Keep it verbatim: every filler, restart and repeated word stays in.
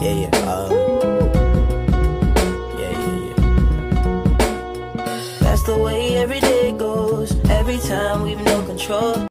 Yeah, yeah, uh, yeah, yeah, yeah. That's the way every day goes. Every time we've no control.